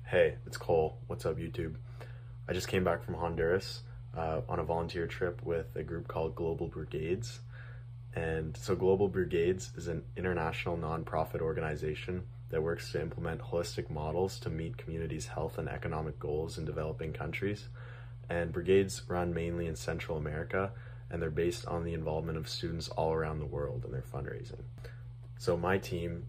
Hey, it's Cole. What's up, YouTube? I just came back from Honduras on a volunteer trip with a group called Global Brigades. And so Global Brigades is an international nonprofit organization that works to implement holistic models to meet communities' health and economic goals in developing countries. And brigades run mainly in Central America, and they're based on the involvement of students all around the world in their fundraising. So my team,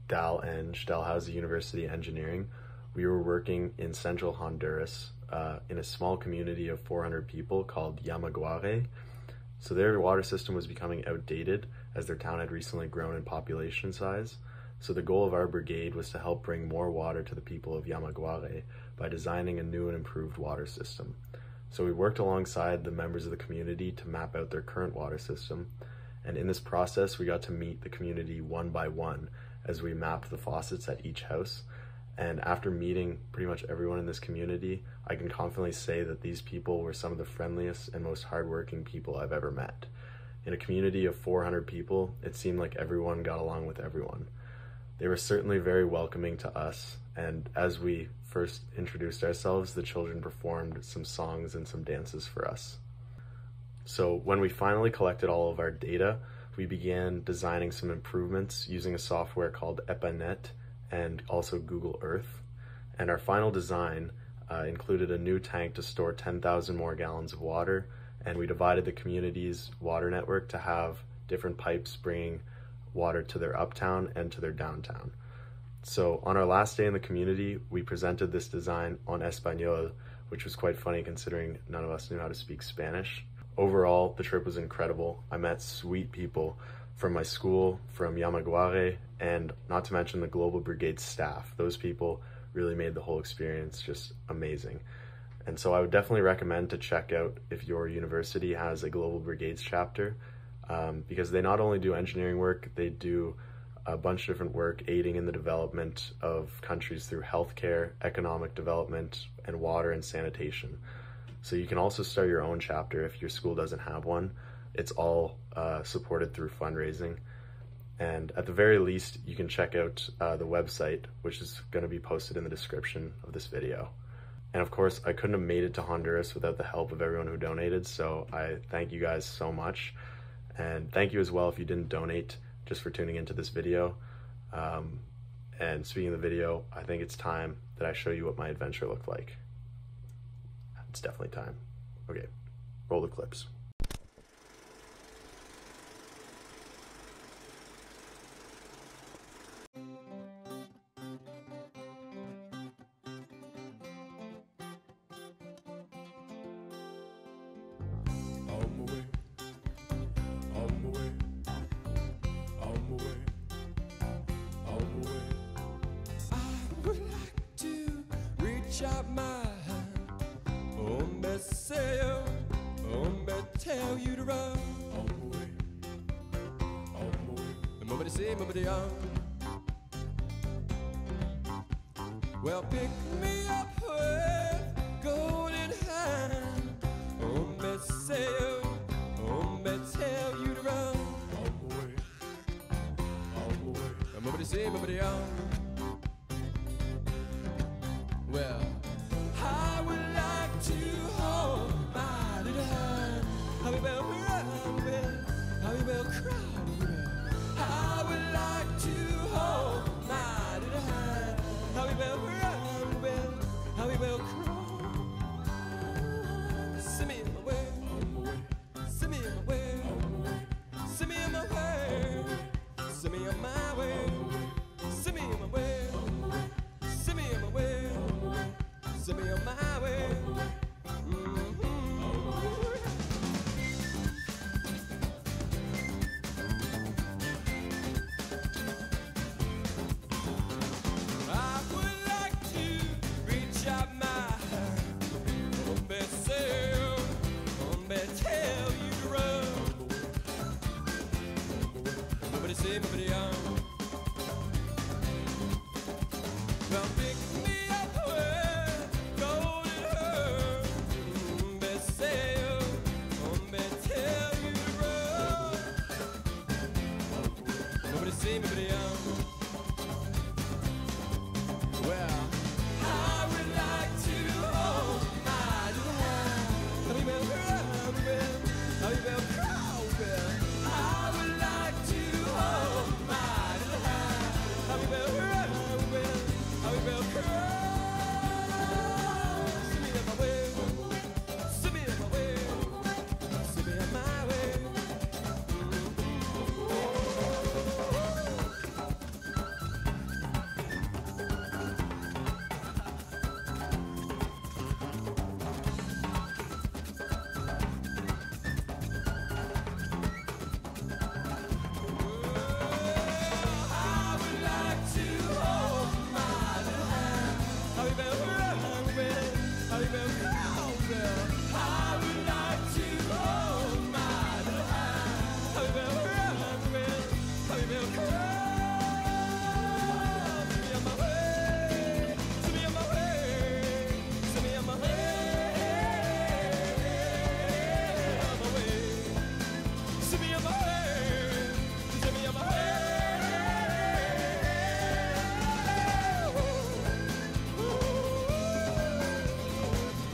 Dalhousie University Engineering, we were working in central Honduras in a small community of 400 people called Yamaguare. So their water system was becoming outdated as their town had recently grown in population size. So the goal of our brigade was to help bring more water to the people of Yamaguare by designing a new and improved water system. So we worked alongside the members of the community to map out their current water system. And in this process, we got to meet the community one by one as we mapped the faucets at each house. And after meeting pretty much everyone in this community, I can confidently say that these people were some of the friendliest and most hardworking people I've ever met. In a community of 400 people, it seemed like everyone got along with everyone. They were certainly very welcoming to us, and as we first introduced ourselves, the children performed some songs and some dances for us. So when we finally collected all of our data, we began designing some improvements using a software called EPANET and also Google Earth. And our final design included a new tank to store 10,000 more gallons of water, and we divided the community's water network to have different pipes bringing water to their uptown and to their downtown. So on our last day in the community, we presented this design en Espanol, which was quite funny considering none of us knew how to speak Spanish. Overall, the trip was incredible. I met sweet people from my school, from Yamaguare, and not to mention the Global Brigade staff. Those people really made the whole experience just amazing. And so I would definitely recommend to check out if your university has a Global Brigades chapter, because they not only do engineering work, they do a bunch of different work aiding in the development of countries through healthcare, economic development, and water and sanitation. So you can also start your own chapter if your school doesn't have one. It's all supported through fundraising. And at the very least, you can check out the website, which is going to be posted in the description of this video. And of course, I couldn't have made it to Honduras without the help of everyone who donated, so I thank you guys so much. And thank you as well if you didn't donate, just for tuning into this video. And speaking of the video, I think it's time that I show you what my adventure looked like. It's definitely time. Okay, roll the clips. Shot my hand, hombre sail, hombre tell you to run. Nobody say, nobody young. Well, pick me up with golden hand, hombre sail, hombre tell you to run. Nobody say, nobody young. Well, I would like to hold my little hand. How we will cry, how we will cry. I would like to hold my little hand. How we will cry, how we will cry. Send me in my way, send me in my way, send me in my way, send me on my way, send me in my way, send me in my way. Send me on my way. I would like to reach out my hand, hombre sail, hombre tell you to run. Nobody say, nobody young. Well, big